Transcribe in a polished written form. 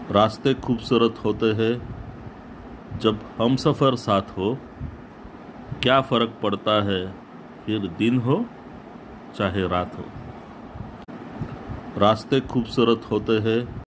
रास्ते खूबसूरत होते हैं जब हमसफ़र साथ हो। क्या फ़र्क पड़ता है फिर दिन हो चाहे रात हो। रास्ते खूबसूरत होते हैं